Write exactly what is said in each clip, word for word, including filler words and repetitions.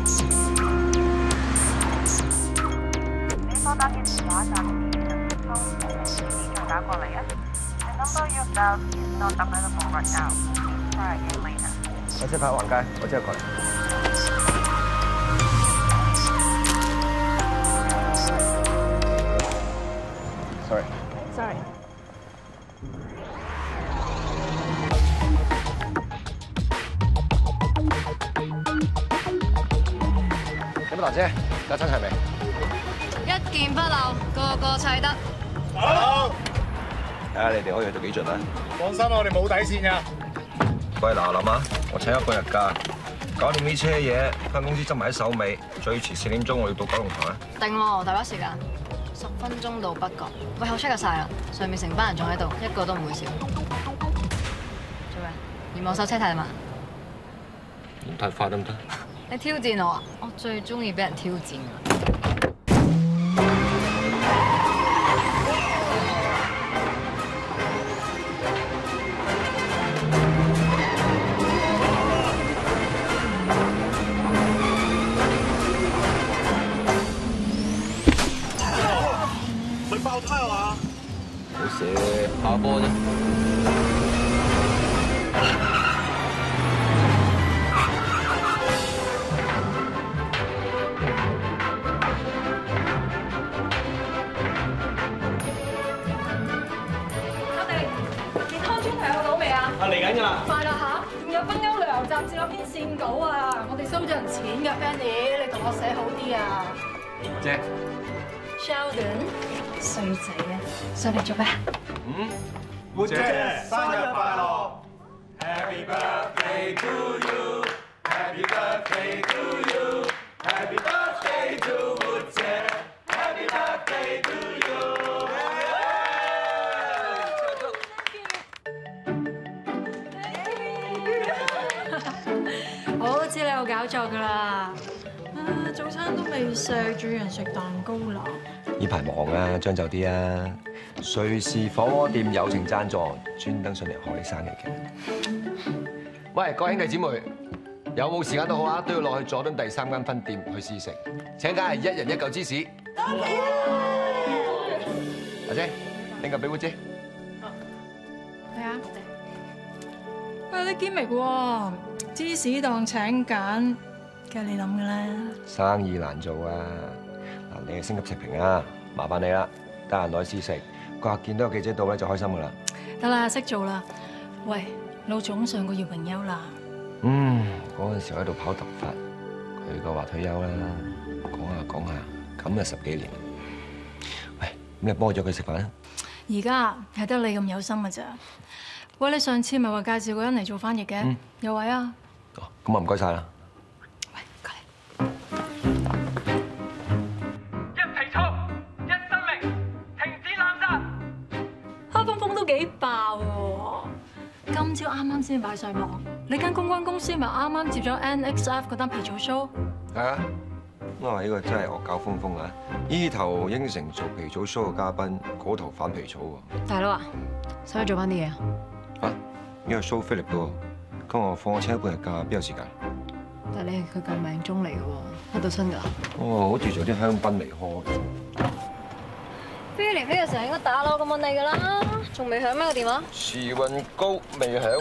你拨打嘅電話暫時未接通，遲啲再打過嚟啊。The number you dialed is not available right now. Try again later. 我即係跑橫街，我即刻過嚟。Sorry。 Sorry。 點啊，大姐，架親齊未？ 一件不漏，個個砌得。 好。睇下你哋可以去到幾盡啦。 放心，我哋冇底線㗎。 喂，嗱諗下，我請一個日假，搞掂呢車嘢，間公司執埋喺手尾，最遲四點鐘我要到九龍塘啊。 定喎，大把時間，十分鐘到北角。喂，我 check 晒啦，上面成班人仲喺度，一個都唔會少。做咩？嫌我手車太慢？ 唔太快得唔得？ 你挑戰我啊！我最中意俾人挑戰㗎。 咪爆胎啊嘛！ 冇事，下波啫。 我哋健康專題有到未啊？ 啊嚟緊㗎啦！ 快啦嚇，仲有北歐旅遊雜誌嗰篇線稿啊！我哋收咗人錢㗎 ，Fanny，你同我寫好啲啊！ 姐 Sheldon， 衰仔啊，上嚟做咩？ 嗯， 活姐生日快樂 ！Happy birthday to you，Happy birthday to you，Happy birthday to 活姐 ，Happy birthday to you。 我都知你有搞作㗎啦。啊，早餐都未食，仲要人食蛋糕啦。 呢排忙啊，將就啲啊！瑞士火鍋店友情贊助，專登上嚟賀你生日嘅。喂，各位兄弟姊妹，有冇時間都好啊，都要落去佐敦第三間分店去試食。請梗係一人一嚿芝士。多謝。阿姐，拎嚿俾姑姐。 係啊。喂，你堅明喎，芝士檔請緊，梗係你諗嘅啦。 生意難做啊！嗱，你係星級食評啊，麻煩你啦，得閒攞去試食。個客見到有記者到咧就開心噶啦。 得啦，識做啦。喂，老總上個月榮休啦。 嗯，嗰陣時喺度跑突發，佢個話退休啦。講下講下，咁啊十幾年。喂，咁你幫我約佢食飯啊？ 而家係得你咁有心嘅咋？喂，你上次咪話介紹個人嚟做翻譯嘅，嗯、有位啊？ 哦，咁啊唔該晒啦。 喂，過嚟。 一皮醋，一生命，停止濫殺。 黑風風都幾爆喎！今朝啱啱先擺上網，你間公關公司咪啱啱接咗 N X F 嗰單皮草 show？ 係啊，咁啊呢個真係惡搞風風啊！呢頭應承做皮草 show 嘅嘉賓，嗰頭反皮草喎。 大佬啊，使唔使做翻啲嘢啊？ 啊，呢個 show Philip 嘅喎，今日我放我請一半日假，邊有時間？ 但係你係佢嘅命中嚟嘅喎，得到新㗎。 哦，好似做啲香檳嚟開。 Philip 呢個時候應該打攞咁問你㗎啦，仲未響咩個電話？ 時運高未響。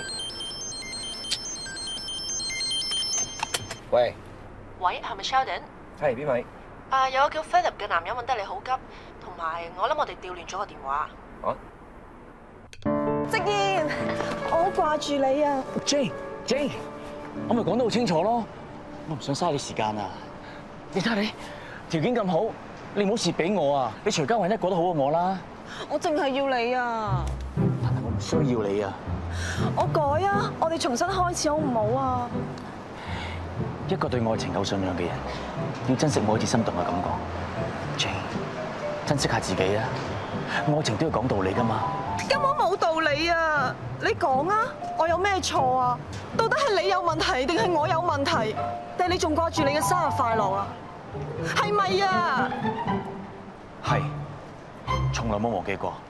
喂。 喂，係咪 Sheldon？ 係邊位？ 啊，有個叫 Philip 嘅男人揾得你好急，同埋我諗我哋調亂咗個電話。 啊？ 直言，我好掛住你啊 ！Jane，Jane， 我咪講得好清楚咯，我唔想嘥你時間啊！你睇下你條件咁好，你唔好蝕俾我啊！你隨家揾一個都好過我啦。 我淨係要你啊！ 但係我唔需要你啊！ 我改啊！我哋重新開始好唔好啊？ 一個對愛情有信仰嘅人，要珍惜每一次心動嘅感覺。Jane， 珍惜下自己啊！愛情都要講道理㗎嘛。 根本冇道理啊！你講啊，我有咩錯啊？到底係你有問題，定係我有問題？定係你仲掛住你嘅生日快樂啊？係咪啊？ 係，從來冇忘記過。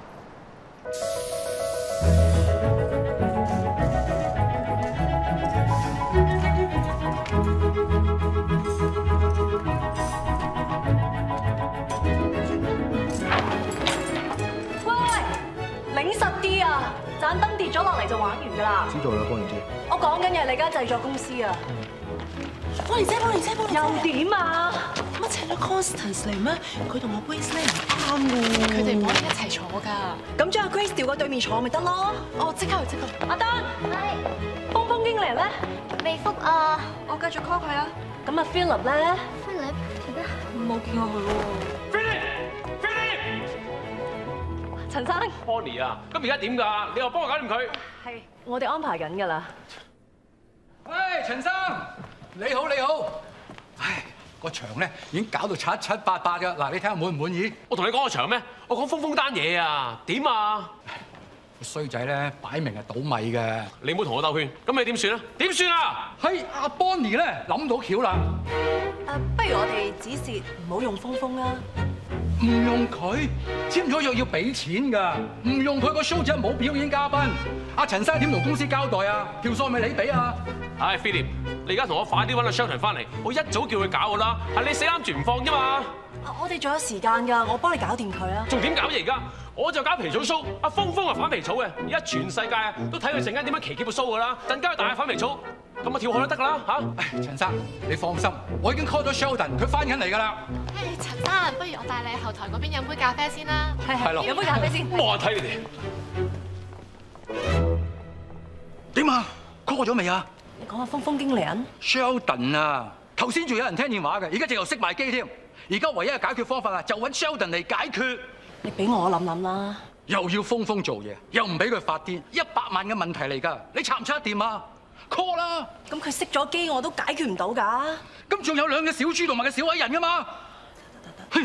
㗎。 知道啦，幫你姐。 我講緊嘅係你間製作公司啊。 幫你姐，幫你姐，幫你姐。 又點啊？ 乜請咗 Constance 嚟咩？佢同阿 Grace 咧唔啱㗎。 佢哋唔可以一齊坐㗎。 咁將阿 Grace 調過對面坐咪得咯？ 哦，即刻去，即刻。 阿丹， 係。 峰峰經理咧？ 未覆啊！ 我繼續 call 佢啊。咁阿 Philip 咧 ？Philip 點解？ 冇見過佢喎。陳生 Bonnie 啊，咁而家點㗎？你又幫我搞掂佢？ 係，我哋安排緊㗎啦。 喂，陳生，你好你好。唉，個場咧已經搞到七七八八㗎。嗱，你睇下滿唔滿意？ 我同你講個場咩？我講峰峰單嘢啊，點啊？ 個衰仔咧擺明係倒米嘅。 你唔好同我兜圈，咁你點算啊？點算啊？ 係阿 Bonnie 咧諗到橋啦。 誒，不如我哋指示唔好用峰峰啊。 唔用佢簽咗約要俾錢㗎，唔用佢個 show 仔冇表演嘉賓。阿陳生點同公司交代啊？條數咪你俾啊？ 唉 ，Philip，你而家同我快啲揾阿 Shelton 翻嚟，我一早叫佢搞㗎啦，係你死攬住唔放啫嘛。 我哋仲有時間㗎，我幫你搞掂佢啊。 仲點搞嘢而家？我就搞皮草 show，阿峰峰啊反皮草嘅，而家全世界啊都睇佢陣間點樣騎劫個 show 㗎啦，陣間大家反皮草，咁啊跳海都得㗎啦嚇。 唉，陳生你放心，我已經 call 咗 Sheldon，佢翻緊嚟㗎啦。 誒，陳生，不如我帶你後台嗰邊飲杯咖啡先啦。 係係，飲杯咖啡先。 我睇你哋點啊 ？call 咗未啊？ 你講下峰峰經理人 Sheldon 啊，頭先仲有人聽電話嘅，而家直頭熄埋機添。而家唯一嘅解決方法啊，就揾 Sheldon 嚟解決。 你俾我諗諗啦。 又要峰峰做嘢，又唔俾佢發癲，一百萬嘅問題嚟㗎，你插唔插得掂啊 ？call 啦！ 咁佢熄咗機，我都解決唔到㗎。 咁仲有兩隻小豬同埋個小矮人㗎嘛？哼！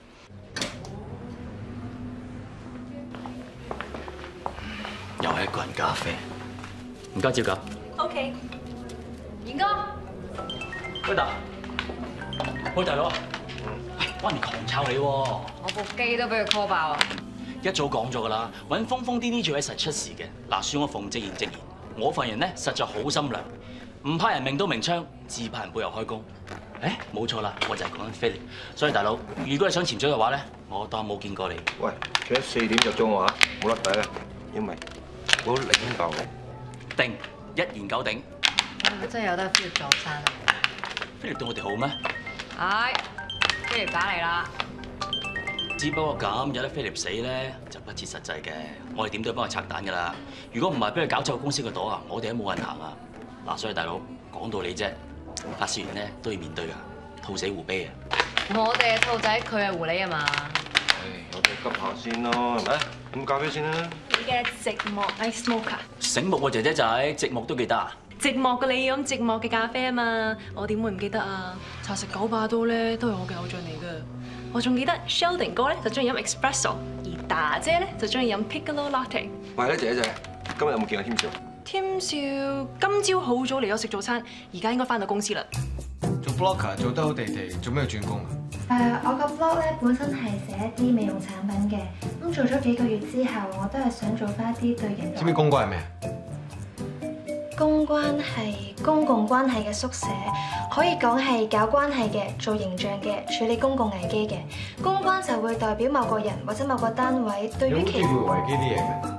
又係一個人咖啡，唔該照舊。 OK， 賢哥， 威達，喂大佬啊，喂，幫人狂抄你喎！ 我部機都俾佢 call 爆啊！ 一早講咗㗎啦，揾峰峰啲呢做嘢實出事嘅。嗱，算我馮直言直言，我份人咧實在好心良，唔怕人明刀明槍，只怕人背後開工。誒，冇錯啦，我就係講緊 Philip。所以大佬，如果你想潛水嘅話咧，我當冇見過你。 喂，記得四點入咗我嚇，冇甩底啊，因為我領導你。 定一言九鼎。 我真係有得 Philip 撞衫啊 Philip 對我哋好咩？ 係 Philip 打嚟啦。 只不過咁有得 Philip 死咧，就不切實際嘅。我哋點都要幫佢拆彈㗎啦。如果唔係俾佢搞臭公司個朵啊，我哋都冇人行啊。嗱，所以大佬講道理啫，發泄完咧都要面對㗎，兔死狐悲啊！ 我哋係兔仔，佢係狐狸啊嘛。 唉，我哋急下先咯，係咪？飲咖啡先啦。 你嘅寂寞 ice mocha。 醒目喎姐姐仔，寂寞都記得啊！ 寂寞嘅你飲寂寞嘅咖啡啊嘛，我點會唔記得啊？茶食九把刀咧都係我嘅偶像嚟㗎。我仲記得 Sheldon 哥咧就中意飲 espresso， 而達姐咧就中意飲 piccolo latte。 喂，咧姐姐，今日有冇見過添少？ 添少今朝好早嚟咗食早餐，而家應該翻到公司啦。 做 blogger 做得好地地，做咩要轉工啊？ 誒，我個 blog 咧本身係寫一啲美容產品嘅，咁做咗幾個月之後，我都係想做翻一啲對人。 知唔知公關係咩啊？ 公關係公共關係嘅縮寫，可以講係搞關係嘅、做形象嘅、處理公共危機嘅。公關就會代表某個人或者某個單位對於其。 有冇機會危機啲嘢嘅？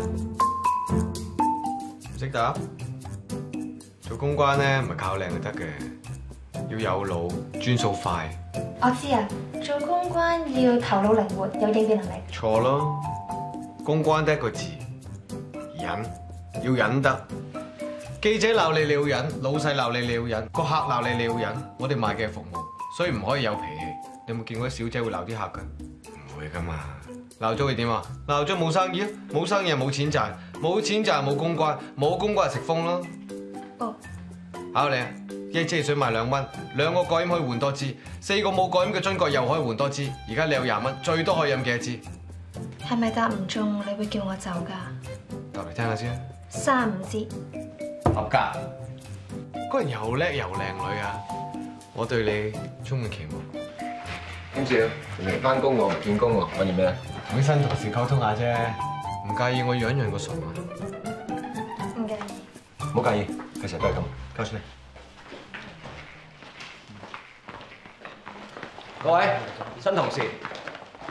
唔識答？做公關咧唔係靠靚就得嘅，要有腦、轉數快。 我知啊，做公關要頭腦靈活，有應變能力。 錯咯，公關得一個字，忍，要忍得。記者鬧你你要忍，老細鬧你你要忍，個客鬧你你要忍。我哋賣嘅係服務，所以唔可以有脾氣。你有冇見過啲小姐會鬧啲客㗎？唔會㗎嘛。鬧咗會點啊？鬧咗冇生意啊，冇生意冇錢賺，冇錢賺冇公關，冇公關就食風咯。 哦， 考你啊！一支水賣兩蚊，兩個蓋飲可以換多支，四個冇蓋飲嘅樽蓋又可以換多支。而家你有廿蚊，最多可以飲幾多支？ 係咪答唔中你會叫我走㗎？ 答嚟聽下先。 三五支。 合格。嗰人又叻又靚女啊！我對你充滿期望。 點少？明明翻工喎，唔見工喎，揾啲咩啊？ 本身同事溝通下啫，唔介意我養養個熟啊？ 唔介意。 唔好介意，佢成日都係咁。交出嚟。各位新同事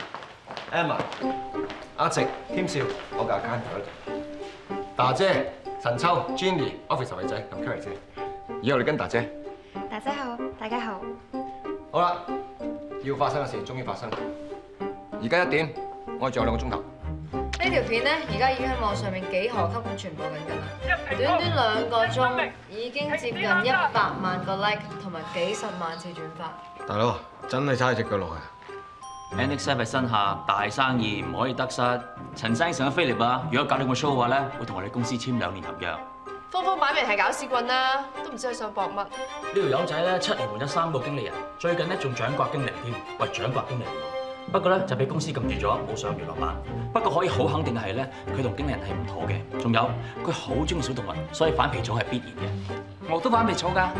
，Emma、阿直、添少，我嘅 account 喺度。達姐、 陳秋、Jenny、Office 位仔同 Carrie 姐，以後你跟達姐。 大家好，大家好。 好啦，要發生嘅事終於發生。而家一點，我哋仲有兩個鐘頭。 呢條片咧，而家已經喺網上面幾何級咁傳播緊㗎啦。短短兩個鐘，已經接近一百萬個 like 同埋幾十萬次轉發。 大佬，真係差隻腳落去。 Eng Sub 喺身下大生意唔可以得失。陳生成咗飛嚟啊！如果搞掂個 show 嘅話咧，會同我哋公司簽兩年合約。 峰峰擺明係搞屎棍啦，都唔知佢想搏乜。呢條友仔咧七年換咗三個經理人，最近咧仲掌摑經理添，喂掌摑經理。不過咧就俾公司撳住咗，冇上娛樂版。不過可以好肯定嘅係咧，佢同經理人係唔妥嘅。仲有佢好中意小動物，所以反皮草係必然嘅。我都反皮草㗎。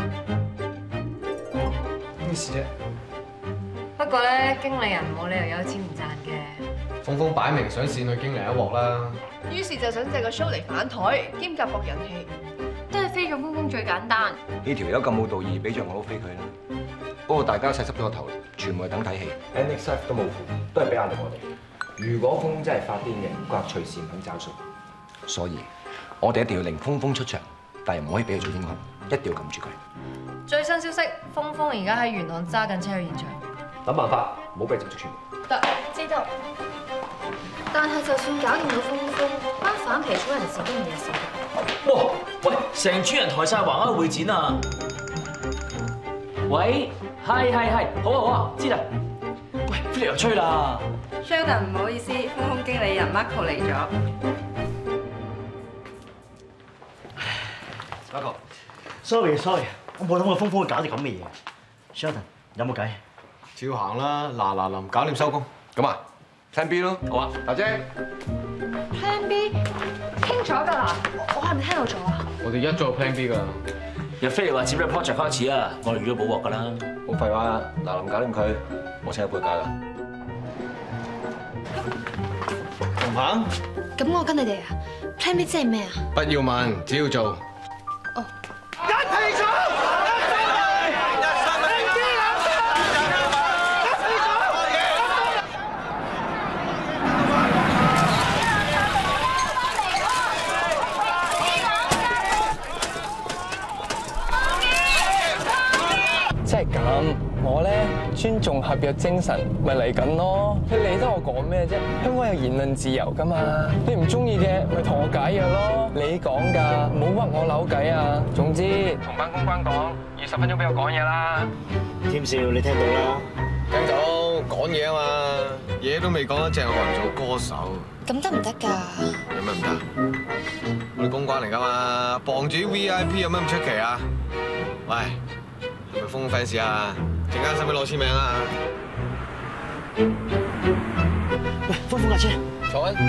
咩事啫？ 不過咧，經理人冇理由有錢唔賺嘅。 峰峰擺明想跣佢經理一鑊啦。 於是就想借個 show 嚟反台，兼夾博人氣，都係飛中峰峰最簡單。 呢條友咁冇道義，俾着我都飛佢啦。不過大家細濕咗個頭，全部係等睇戲。Eng Sub 都冇符，都係俾壓力我哋。如果峰真係發癲嘅，佢話隨時唔肯找數。所以我哋一定要令峰峰出場，但係唔可以俾佢做英雄，一定要撳住佢。 最新消息，峰峰而家喺元朗揸緊車去現場。 諗辦法，唔好俾佢捉住全部。 得，知道。但係就算搞掂到峰峰，班反皮草人士都唔嘢事。 哇！喂，成村人抬晒橫額會展啊！喂，係係係，好啊好啊，知啦。喂，飛嚟又吹啦。 Sheldon 唔好意思，峰峰經理人 Marco 嚟咗。 Marco，sorry sorry， 我冇諗過峰峰會搞啲咁嘅嘢。Sheldon 有冇計？ 照行啦，嗱嗱臨搞掂收工。 咁啊 ，Plan B 咯，好啊，大姐。 Plan B 傾咗㗎啦，我係咪聽到咗啊？ 我哋一早有 Plan B 㗎。 由飛嚟話接咗 project 開始啊，我哋預咗補鑊㗎啦。 冇廢話，嗱臨搞掂佢，我請一杯價㗎。 唔行？ 咁我跟你哋啊 ，Plan B 即係咩啊？ 不要問，只要做。 哦。 一皮草。 即係咁，我咧尊重合約精神，咪嚟緊咯。你理得我講咩啫？香港有言論自由噶嘛，你唔中意嘅咪同我解約咯。你講㗎，唔好屈我扭計啊。總之同班公關講，二十分鐘俾我講嘢啦。 添少，你聽到啦？ 聽到，講嘢啊嘛，嘢都未講得正，我唔做歌手。 咁得唔得㗎？ 有咩唔得？我哋公關嚟㗎嘛，傍住 V I P 有咩咁出奇啊？喂！係咪峰 fans 啊？陣間使唔使攞簽名啊？ 喂，峰峰架車， 坐穩。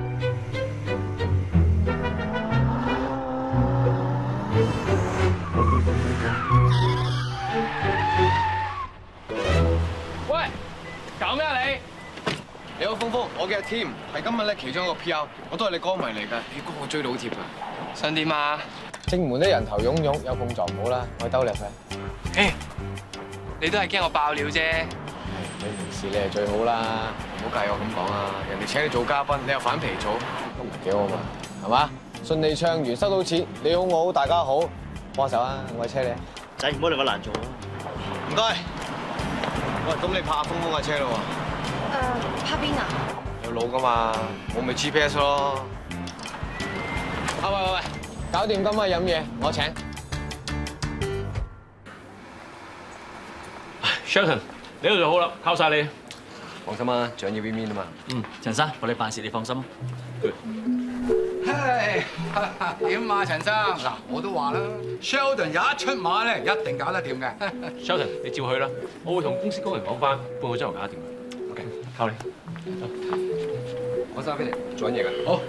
喂，搞咩啊你？ 你好，峰峰，我嘅 team 係今日咧其中一個 P R， 我都係你歌迷嚟㗎，你歌我追到好貼㗎。 想點啊？正門啲人頭湧湧，有碰撞唔好啦，我兜你入去。誒，你都係驚我爆料啫。 你唔事你係最好啦，唔好介意我咁講啊！人哋請你做嘉賓，你又反皮草，都唔係幾好嘛，係嘛？順利唱完收到錢，你好我好大家好，幫手啊！我車你。 仔唔好令我難做啊！ 唔該。喂，咁你拍峰峰架車咯喎？ 誒，拍邊啊？ 有路㗎嘛，我咪 G P S 咯。啊喂喂喂，搞掂今晚飲嘢，我請。 Sheldon，你度就好啦，靠晒你。 放心啦，獎要 win win 啊嘛。 嗯，陳生，我哋辦事你放心。 唉，點啊，陳生？嗱，我都話啦 ，Sheldon 有一出馬咧，一定搞得掂嘅。 Sheldon，你照去啦，我會同公司工人講翻，半個鐘頭搞得掂佢。OK，靠你。 我收飛嚟，做緊嘢㗎。 好。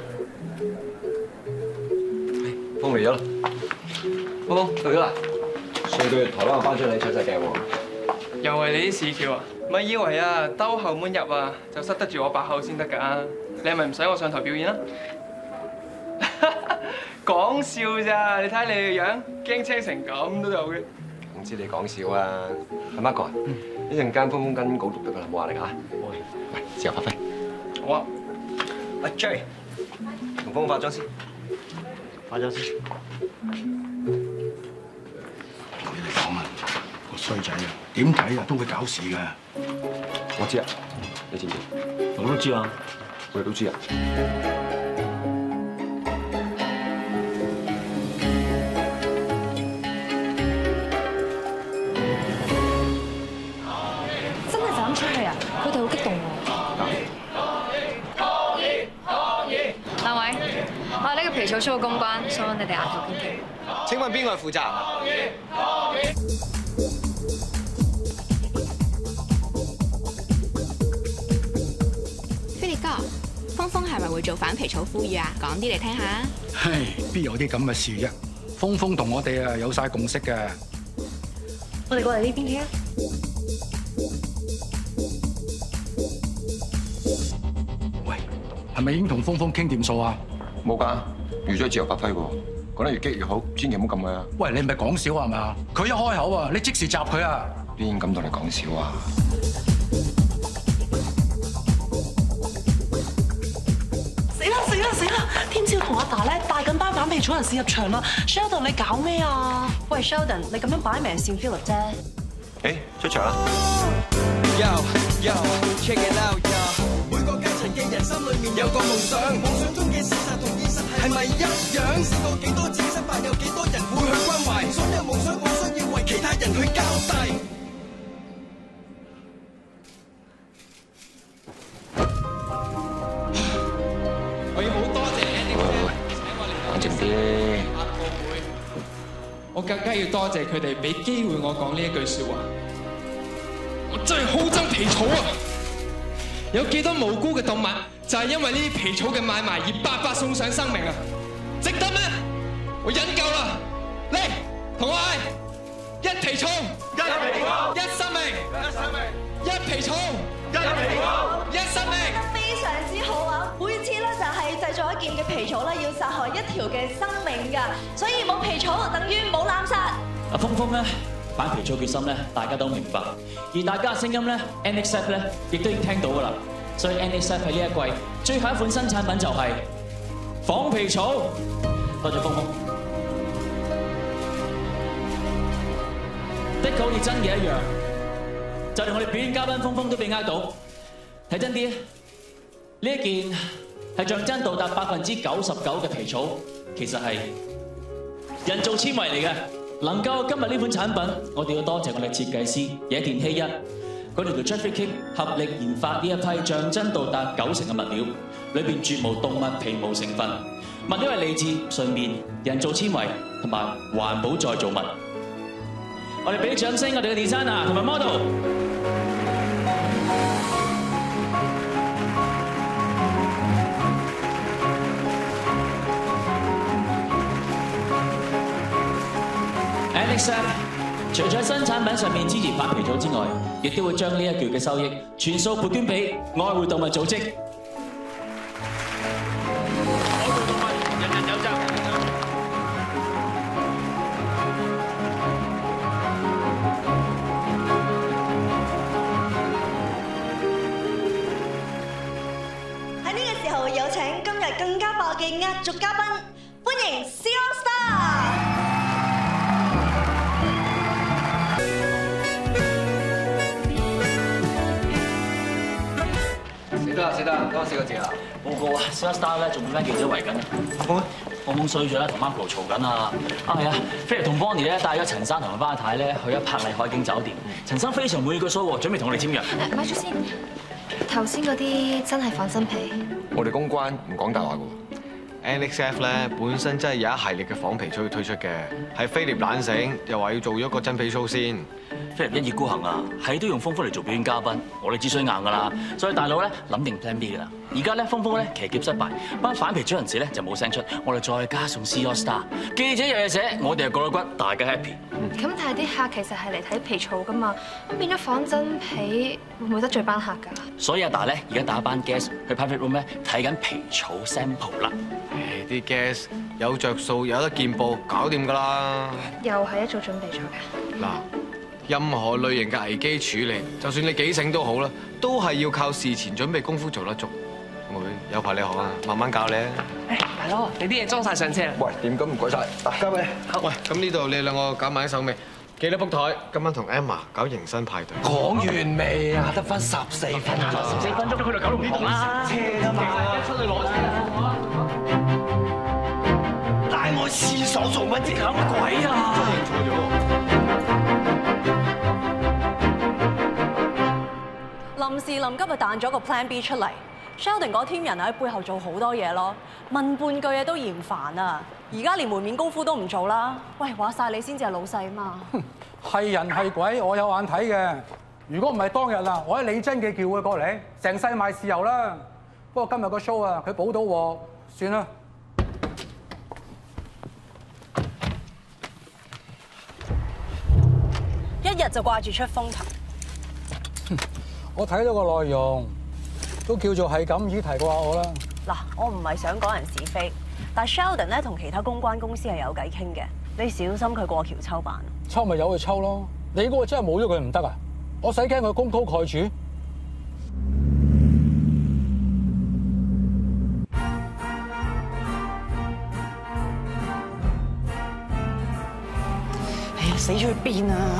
峰嚟咗啦，峰峰到咗啦。上個月台灣頒獎禮出晒鏡喎。 又係你啲市橋啊！咪以為啊，兜後門入啊，就塞得住我把口先得㗎。你係咪唔使我上台表演啊？講笑咋？你睇你個樣，驚青成咁都有嘅。 唔知你講笑啊？阿 Marco，一陣間峰峰跟稿讀得㗎啦，冇壓力嚇。喂，自由發揮。 好啊。 阿 J，同峰峰化妝先。 化下晝先。 同你哋講啊，個衰仔啊，點睇啊都會搞事㗎。 我知啊，你知唔知？ 我都知啊， 我哋都知啊。 真係就咁出去啊？佢哋好激動喎。兩位，我係呢個皮草 show 嘅公關，想揾你哋額頭傾傾。 請問邊個係負責人？ 菲力哥，峰峰係咪會做反皮草呼籲啊？講啲嚟聽下。 唉，邊有啲咁嘅事啫？峰峰同我哋啊有晒共識嘅。 我哋過嚟呢邊傾啊！ 喂，係咪已經同峰峰傾掂數啊？ 冇㗎，預咗自由發揮喎。講得越激越好，千祈唔好撳佢啊！ 喂，你唔係講笑係嘛？佢一開口啊，你即時閘佢啊！ 邊敢同你講笑啊？ 死啦死啦死啦！天朝同阿達咧帶緊班反皮草人士入場啦 ！Sheldon 你搞咩啊？ 喂 Sheldon， 你咁樣擺明係笑 Philip 啫。 誒，出場啦 ！Yo yo check it out yo， 每個階層嘅人心裏面有個夢想，夢想中嘅事實同現實係咪一樣？試過幾多次失敗，有幾多人會去關懷？所有夢想我需要為其他人去交代。 我要好多謝 Andy 請我嚟冷靜啲。 我更加要多謝佢哋俾機會我講呢一句説話。我真係好憎皮草啊！有幾多無辜嘅動物就係因為呢啲皮草嘅買賣而白白送上生命啊！值得咩？我忍夠啦！嚟，同我嗌一皮草，一皮草，一生命，一生命，一皮草，一皮草，一生命。 非常之好啊！每次咧就係製作一件嘅皮草咧，要殺害一條嘅生命㗎，所以冇皮草等於冇濫殺。 阿峰峰咧，反皮草決心咧，大家都明白，而大家嘅聲音咧 ，Eng Sub 咧，亦都已經聽到㗎啦。所以 Eng Sub 喺呢一季最後一款新產品就係仿皮草。多謝峰峰。的確好似真嘅一樣，就連我哋表演嘉賓峰峰都被呃到。睇真啲，呢一件係象真度達百分之九十九嘅皮草，其實係人造纖維嚟嘅。能夠今日呢款產品，我哋要多謝我哋設計師野田希一，佢哋同 Traffic 合力研發呢一批象真度達九成嘅物料，裏邊絕無動物皮毛成分，物料係嚟自純棉人造纖維同埋環保再造物。我哋俾啲掌聲，我哋嘅 designer 同埋 model。Eng Sub 除咗喺新產品上面支持反皮草之外，亦都會將呢一橛嘅收益全數撥捐俾愛護動物組織。愛護動物，人人有責。 喺呢個時候有請今日更加爆嘅壓軸嘉賓，歡迎 Zero Star。 死得啦死得啦，講四個字啦。 報告啊 ，Zero Star 咧仲俾間記者圍緊啊。阿峰，我懵衰咗啦，同 Marco 嘈緊啊。啊係啊，菲力同 Bonnie 咧帶咗陳生同埋巴太咧去咗柏麗海景酒店。陳生非常滿意個 show 喎，準備同我哋簽約。 咪住先，頭先嗰啲真係仿真皮。 我哋公關唔講大話㗎。 Eng Sub 咧本身真係有一系列嘅仿皮草要推出嘅，係菲力懶醒，又話要做咗個真皮 show 先。 菲力一意孤行啊，係都用峰峰嚟做表演嘉賓，我哋只需硬㗎啦。所以大佬咧諗定 plan B 㗎啦。而家咧峰峰咧騎劫失敗，班反皮草人士咧就冇聲出，我哋再加送 Zero Star， 記者有嘢寫，我哋係過咗骨，大家 happy。 咁但係啲客其實係嚟睇皮草㗎嘛，咁變咗仿真皮會唔會得罪班客㗎？ 所以阿達咧而家打班 guest 去 private room 咧睇緊皮草 sample 啦。 誒啲 guest 有着數，有得見報，搞掂㗎啦。 又係一早準備咗㗎。 嗱，任何類型嘅危機處理，就算你幾醒都好啦，都係要靠事前準備功夫做得足。 妹有排你學啊，慢慢教你啊。 誒，大佬，你啲嘢裝晒上車啦。 喂，點咁唔該晒，交俾你。 好。喂，咁呢度你兩個搞埋一手未？記得 book 台，今晚同 Emma 搞迎新派對。 講完未啊？得翻十四分鐘。 十四分鐘去到九龍塘啦。車㗎嘛，出去攞車。帶我廁所做乜啫？搞乜鬼啊！真係錯咗。臨時臨急就彈咗個 Plan B 出嚟 ，Sheldon 嗰 team 人喺背後做好多嘢咯，問半句嘢都嫌煩啊！而家連門面功夫都唔做啦。喂，話晒你先至係老細嘛。 係人係鬼，我有眼睇嘅。如果唔係當日啊，我喺李真記叫佢過嚟，成世賣豉油啦。不過今日個 show 啊，佢補到鑊，算啦。 一日就掛住出風頭。 我睇到個內容，都叫做係咁依提過下我啦。 嗱，我唔係想講人是非，但係 Sheldon 咧同其他公關公司係有偈傾嘅，你小心佢過橋抽板。 抽咪由佢抽咯，你嗰個真係冇咗佢唔得啊！我使驚佢功高蓋主。 哎呀，死咗去邊啊！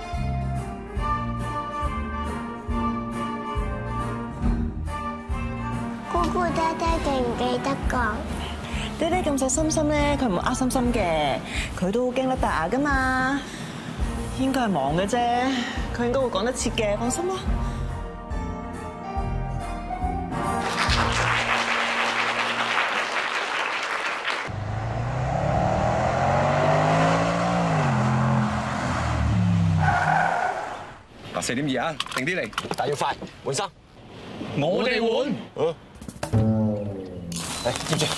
姑姑爹爹記唔記得㗎？ 爹爹咁細心心咧，佢唔會呃心心嘅，佢都好驚甩大牙噶嘛。應該係忙嘅啫，佢應該會講得切嘅，放心啦。 嗱，四點二啊，定啲嚟，但要快，換衫。 我哋換。 嚟接住。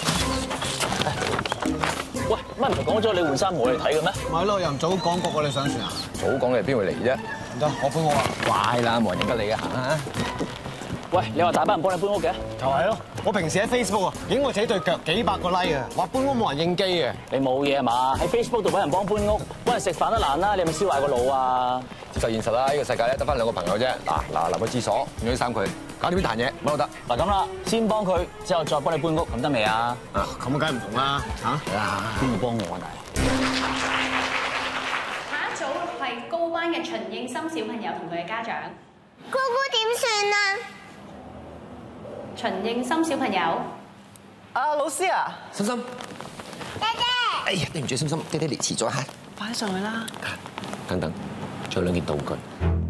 喂，乜唔係講咗你換衫我嚟睇嘅咩？ 咪咯，又唔早講過你上船啊？ 早講你邊會嚟啫？ 唔得，我搬屋啊！ 怪啦，冇人認得你嘅，行啊！ 喂，你話大班人幫你搬屋嘅？ 就係咯，我平時喺 Facebook 啊，影我自己對腳幾百個 like 啊，話搬屋冇人應機嘅。 你冇嘢嘛？喺 Facebook 度揾人幫搬屋，揾人食飯都難啦，你係咪燒壞個腦啊？ 接受現實啦，呢個世界咧得翻兩個朋友啫。嗱嗱，立個廁所，用啲衫佢，搞掂啲彈嘢，乜都得。 嗱咁啦，先幫佢，之後再幫你搬屋，咁得未啊？ 啊，咁梗係唔同啦，嚇！ 邊個幫我啊？ 下一組係高灣嘅秦應森小朋友同佢嘅家長。 姑姑點算啊？ 秦應森小朋友。 啊，老師啊！ 心心。 爹爹。 哎呀，對唔住，心心，爹爹嚟遲咗嚇。 快啲上去啦！ 等等，仲有兩件道具。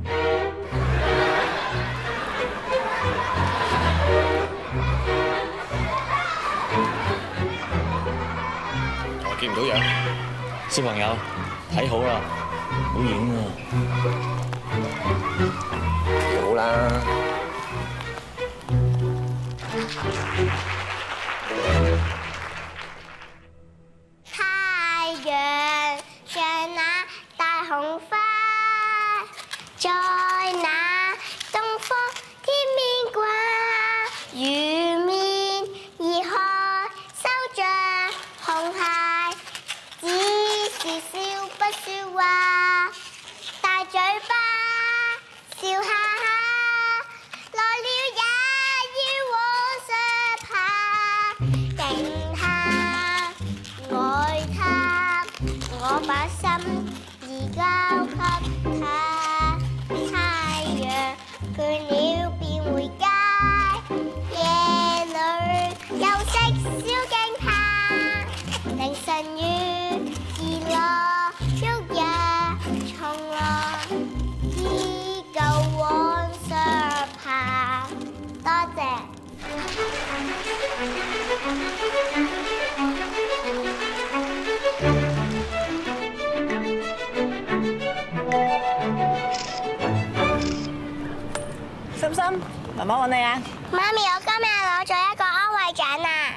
我見唔到樣。 小朋友，睇好啦，好影啊！ 好啦。 太陽像那大紅花，在那東方天面掛，如面而看，收着紅鞋，只是笑不說話，大嘴巴笑哈哈，來了也要往上爬，定下愛他，我把心已交給他。太陽倦了便回家，夜裏休息小徑下，凌晨雨自落旭日重來，依舊往上爬。多謝。 心心，媽媽揾你啊！ 媽咪，我今日攞咗一個安慰獎啊！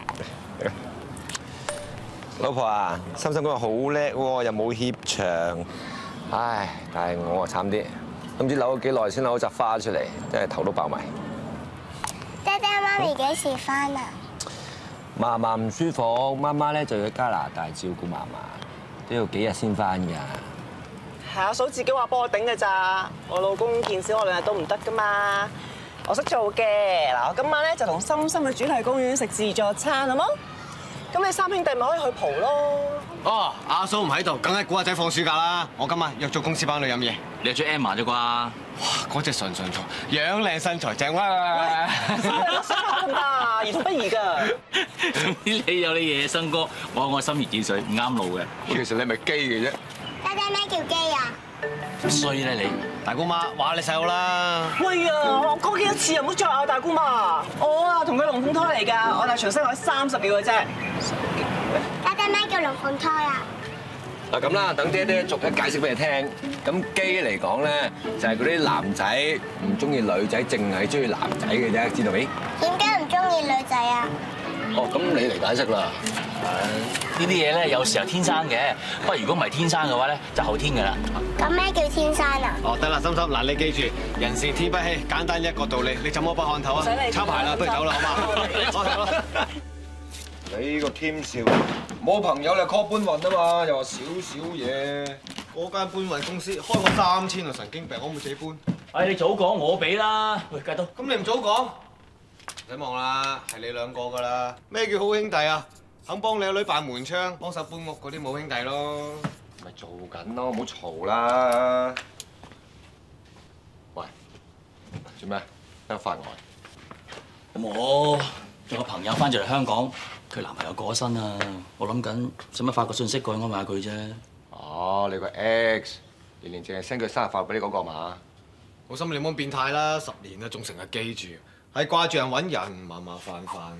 老婆啊，心心今日好叻喎，又冇怯場，唉，但係我啊慘啲，都唔知扭咗幾耐先扭咗扎花出嚟，真係頭都爆埋。 爹爹媽咪幾時翻啊？ 嫲嫲唔舒服，媽媽咧就要去加拿大照顧嫲嫲，都要幾日先翻㗎。 係阿嫂自己話幫我頂嘅咋，我老公見少我兩日都唔得噶嘛。 我識做嘅。嗱，我今晚咧就同心心去主題公園食自助餐，好冇？咁你三兄弟咪可以去蒲咯。 哦，阿嫂唔喺度，梗係估下仔放暑假啦。我今晚約咗公司班女飲嘢。 你約咗 Emma 啫啩？哇， 嗰隻純純錯，樣靚身材正哇！ 咁得，兒童不宜㗎。 你有你野生哥，我我心如止水，唔啱路嘅。 其實你係咪基嘅啫？ 家姐咩叫基啊？ 衰咧你！ 大姑媽話你細路啦。 喂啊！我講幾多次啊，唔好再拗大姑媽。我啊同佢龍鳳胎嚟㗎，我哋長生我三十秒嘅啫。 家姐咩叫龍鳳胎啊？ 嗱咁啦，等爹爹逐一解釋俾你聽。咁基嚟講咧，就係嗰啲男仔唔中意女仔，淨係中意男仔嘅啫，知道未？ 點解唔中意女仔啊？ 哦，咁你嚟解釋啦。 呢啲嘢咧，有時候天生嘅，不過如果唔係天生嘅話咧，就後天㗎啦。 咁咩叫天生啊？ 哦，得啦，心心，嗱你記住，人是天不欺，簡單一個道理，你怎麼不看透啊？抄牌啦，不如走啦，好嘛？走啦。 你呢個謙少，冇朋友你 call 搬運啊嘛，又話少少嘢。 嗰間搬運公司開我三千啊，神經病，我唔會自己搬。 哎，你早講我俾啦。喂，繼續。 咁你唔早講，唔使望啦，係你兩個㗎啦。咩叫好兄弟啊？肯幫你個女扮門窗，幫手搬屋嗰啲冇兄弟咯。 咪做緊咯，唔好嘈啦。喂，做咩？喺度發呆？ 我有個朋友翻咗嚟香港，佢男朋友過咗身啊！我諗緊使乜發個信息過去安慰下佢啫。 哦，你個 X 年年淨係 send 佢生日快樂俾你嗰個嘛？ 好心你唔好變態啦，十年啦仲成日記住，係掛住人揾人，麻麻煩煩。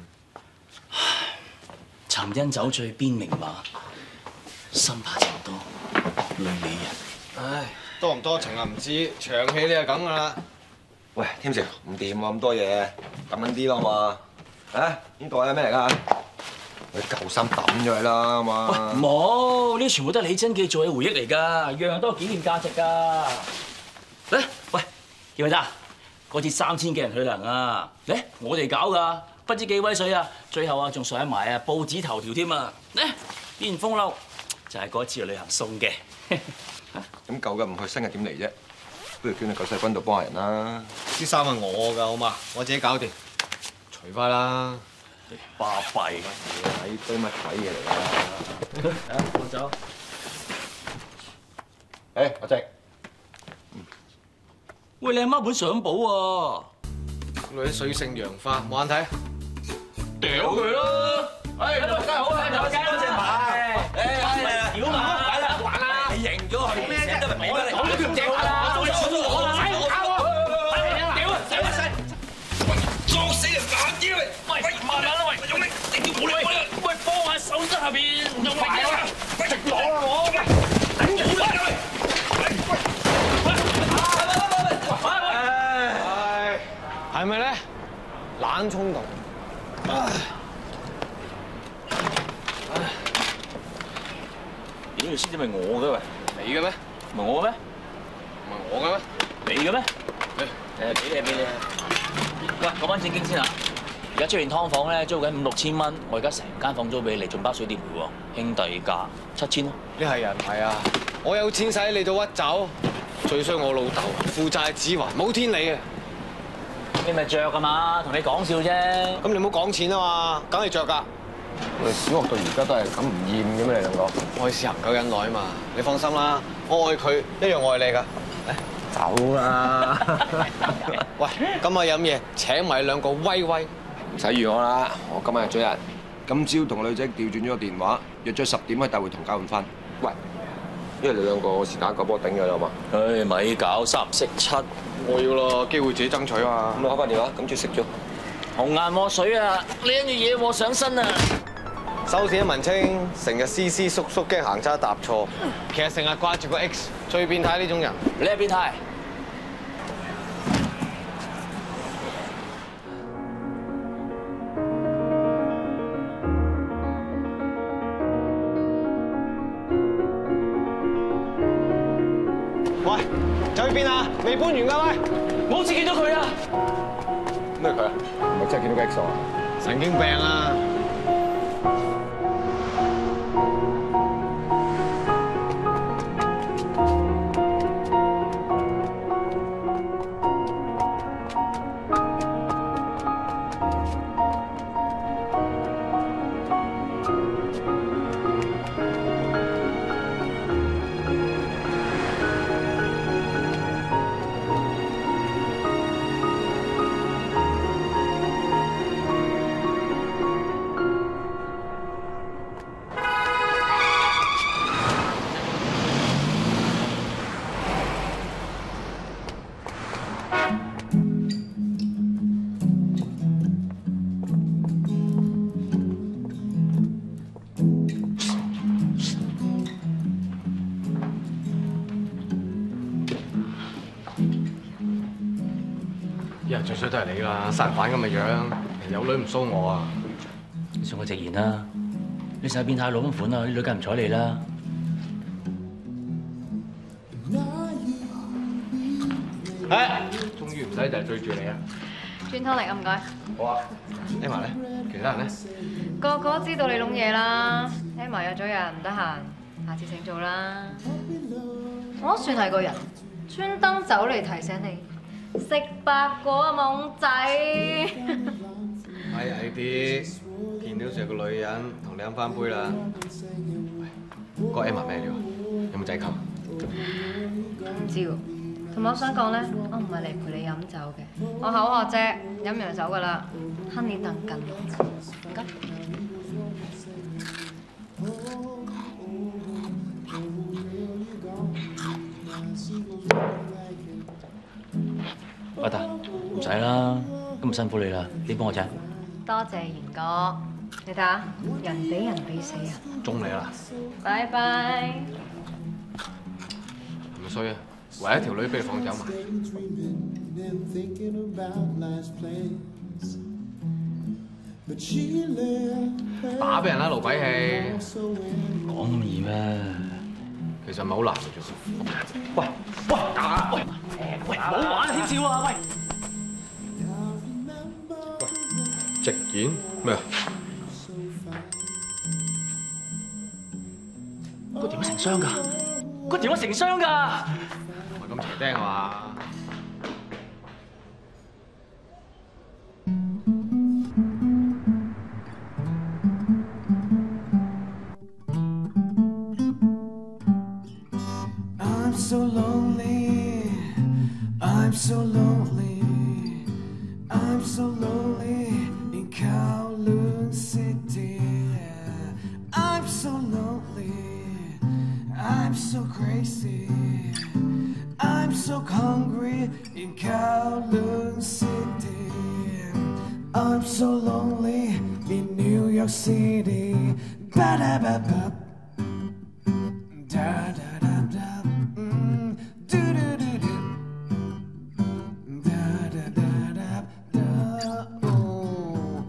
尋因酒醉邊明碼，心怕情多累美人。 唉，多唔多情啊唔知，長氣你就梗㗎啦。 喂，添少唔掂喎，咁多嘢，抌緊啲咯嘛。啊，呢袋係咩嚟㗎？你舊衫抌咗佢啦嘛。 喂，冇，呢啲全部都係你真記做嘅回憶嚟㗎，樣樣都有紀念價值㗎。嚟，喂，見唔見得？嗰次三千幾人去旅行啊，嚟，我哋搞㗎。不知幾威水啊！最後啊，仲上埋啊報紙頭條添啊！呢件風褸就係嗰次去旅行送嘅。 咁舊嘅唔去，新嘅點嚟啫？不如叫你舊細軍度幫下人啦。 啲衫係我㗎，好嘛？我自己搞掂，除翻啦。 巴閉， 呢堆乜鬼嘢嚟㗎？ 啊，我走。 誒，阿靜。 喂，你阿媽本相簿喎。 女人水性楊花，冇眼睇。 屌佢咯！哎，梗係好啦，有雞多隻牌。誒，係屌嘛！玩啦，玩啦！你贏咗佢咩啫？我嚟講都唔正啦！我輸我啦！我搞啊！屌啊！死啊死！作死人打屌你！喂喂，慢慢啦喂，用力！你屌我嚟！喂，放下手指下邊，用力啊！直攞啊我！喂，頂住啦！喂喂！ 係咪咧？懶衝動。 咦？條先至咪我嘅喂？ 你嘅咩？ 唔係我嘅咩？ 唔係我嘅咩？ 你嘅咩？誒，俾你俾你。喂，講翻正經先啊！而家出現劏房咧，租緊五六千蚊，我而家成間房租俾你，仲包水電煤喎，兄弟價七千咯。 你係人唔係啊？我有錢使，你到屈走。最衰我老豆負債子還，冇天理啊！ 你咪着㗎嘛，同你講笑啫。 咁你唔好講錢啊嘛，梗係着㗎。 我哋小學到而家都係咁唔厭嘅咩？你兩個愛是恒久忍耐啊嘛，你放心啦，我愛佢一樣愛你㗎。 走啦！ 喂，今日飲嘢請埋兩個威威。 唔使預我啦，我今日約咗人，今朝同個女仔調轉咗個電話，約咗十點喺大會堂交換翻。喂，因為你兩個是打九波頂嘅啦嘛。 唉，咪搞三唔識七。 我要咯，機會自己爭取啊！ 咁我開翻電話，今朝食咗。 紅顏禍水啊！你跟住惹禍上身啊！ 收市一文清，成日思思縮縮，驚行差踏錯。其實成日掛住個 X， 最變態呢種人。 你係變態。 喂，走去邊啊？未搬完㗎喂！ 我好似見到佢啊！ 咩佢啊？唔係真係見到個 X 啊？ 神經病啊！ 一日最衰都係你啦，殺人犯咁嘅樣，有女唔騷我啊！ 你信我直言啦，你成日變態佬咁款啊，啲女梗唔睬你啦。 誒，終於唔使就係追住你啊！ 轉通嚟啊，唔該。 好啊 ，Emma 咧，其他人咧？ 個個都知道你弄嘢啦 ，Emma 約咗人唔得閒，下次請做啦。我都算係個人，專登走嚟提醒你，食白果啊懵仔。 矮矮啲，見到成個女人，同你飲翻杯啦。喂，個 Emma 咩料啊？有冇仔溝？ 唔知喎。同埋我想講咧，我唔係嚟陪你飲酒嘅，我口渴啫，飲完就走噶啦。Honey 等緊我，唔該。 阿達，唔使啦，咁辛苦你啦，你幫我請。 多謝賢哥，你睇下，人比人比死人。 中你啦！ 拜拜。 唔衰啊！唯一條女俾你放走埋。打俾人啦，盧鬼氣！ 講咁易咩？ 其實唔係好難嘅啫。 喂喂，打！喂喂，唔好玩啊！天少啊！喂！ 喂，直言咩啊？ 個電話成雙㗎！個電話成雙㗎！ 咁邪釘係嘛？ I'm so hungry in Kowloon City. I'm so lonely in New York City. Ba da ba ba. Da da da da. Mm. Do do do do. Da da da da da. Oh.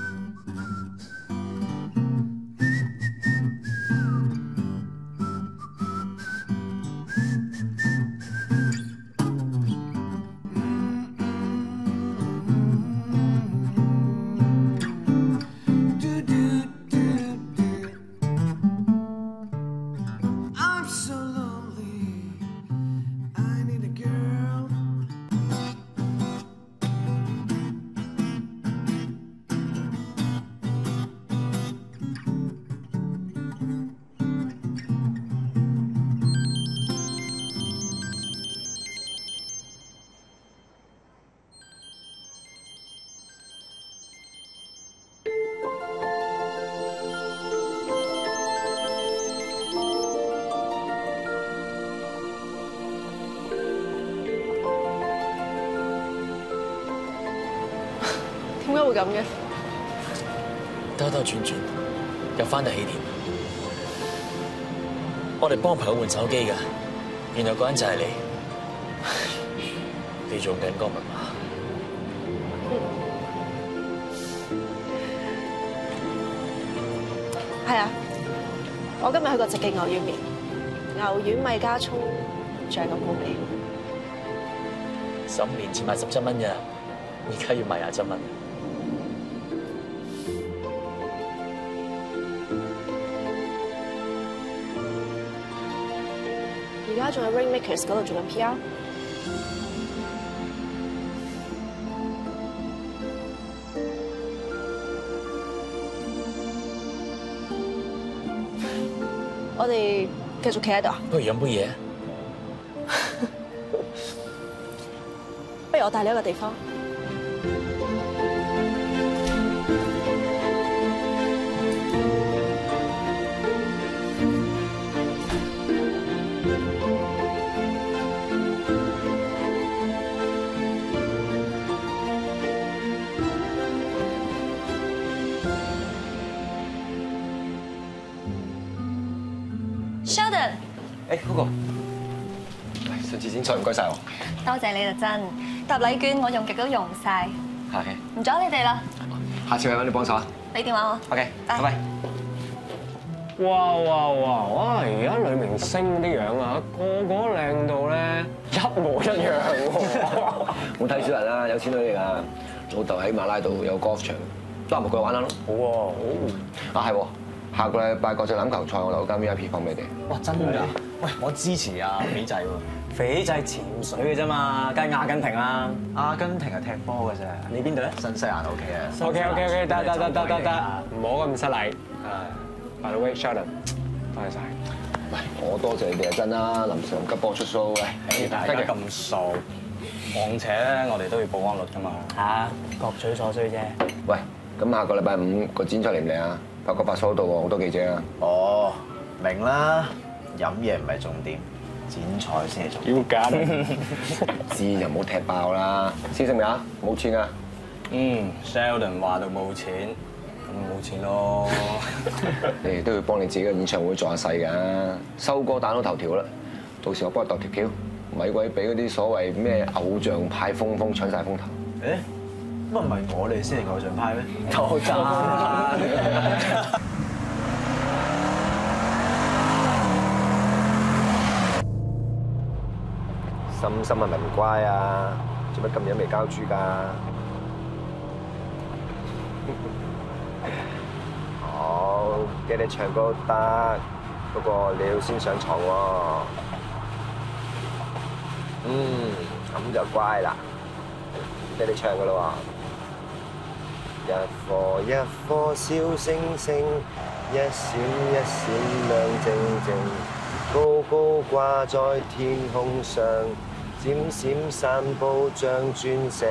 點解會咁嘅？ 兜兜轉轉，又翻到起點。我哋幫朋友換手機㗎，原來嗰人就係你。你用緊個密碼？ 係啊，我今日去過直記牛丸麵，牛丸米加葱，仲係咁好味。 十五年前賣十七蚊嘅，而家要賣廿七蚊。 而家仲喺 Rainmakers 嗰度做緊 P R。我哋繼續企喺度啊！ 不如飲杯嘢。 不如我帶你一個地方。 Sheldon，誒嗰個，上次先。 剪彩，唔該晒我。 多謝你啦，真搭禮券我用極都用晒， 客氣。 唔阻你哋啦。 下次去揾你幫手啊。 俾電話我。 OK，拜拜。 哇哇哇！哇！而家女明星啲樣啊，個個靚到咧一模一樣喎。 冇睇小人啦，有錢女嚟㗎。老豆喺馬拉度有 golf 場，得閒咪過去玩下咯。好喎，好。啊係喎，下個禮拜國際欖球賽我留間 V I P 房俾你哋。 哇！真㗎？喂，我支持啊，斐濟喎。斐濟潛水嘅啫嘛，梗係阿根廷啦。阿根廷係踢波嘅啫。你邊隊咧？新西蘭 OK 啊。 OK OK OK，得得得得得得，唔好咁失禮。By the way, shuttle， 多謝晒。 喂，我多謝你哋啊，真啦，臨時臨急幫我出 show， 喂， 大家咁熟，況且咧我哋都要保安律㗎嘛。嚇，各取所需啫。 喂，咁下個禮拜五個剪彩嚟唔嚟啊？八個八數度喎，好多記者啊。 哦，明啦，飲嘢唔係重點，剪彩先係重點。 要揀， 知就唔好踢爆啦。先生未啊？冇錢啊？ 嗯 ，Sheldon 話到冇錢。冇錢咯， 你哋都要幫你自己嘅演唱會做下勢㗎，收歌打到頭條啦，到時我幫你度條橋，咪鬼俾嗰啲所謂咩偶像派風風搶晒風頭。 誒，乜唔係我哋先係偶像派咩？ 夠讚！ 心心係咪唔乖啊？做乜咁樣未交豬㗎？好，記你唱歌都得，不過你要先上床喎。嗯，咁就乖啦。記你唱㗎啦喎。一顆一顆小星星，一閃一閃亮晶晶，高高掛在天空上，閃閃散步像鑽石。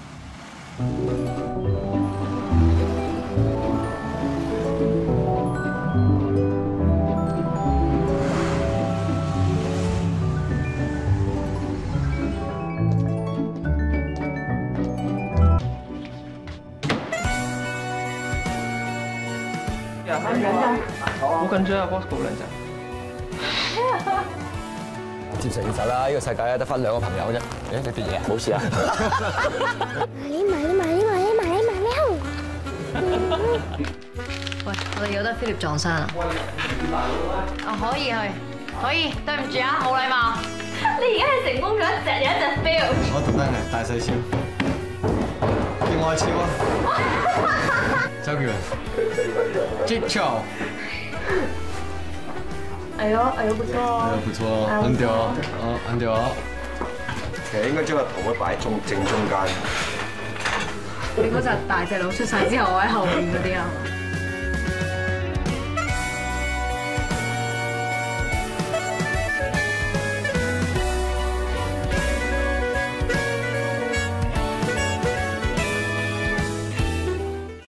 好緊張啊 ，Bosco 靚仔。 接受現實啦，呢個世界得翻兩個朋友啫。誒，你啲嘢冇事啊？ 你埋你埋你埋你埋你埋你好。 喂，我哋有得 Philip 撞衫啊？啊，可以去，可以。對唔住啊，冇禮貌。 你而家係成功咗一隻有一隻 fail。 我特登嘅大細超，叫愛超啊！周杰倫 ，Jake Chow。 哎呦，哎呦，不錯。 哎呦，不錯，很屌，哦，很屌。 其實應該將個頭位擺中正中間。 你嗰隻大隻佬出晒之後，我喺後邊嗰啲啊。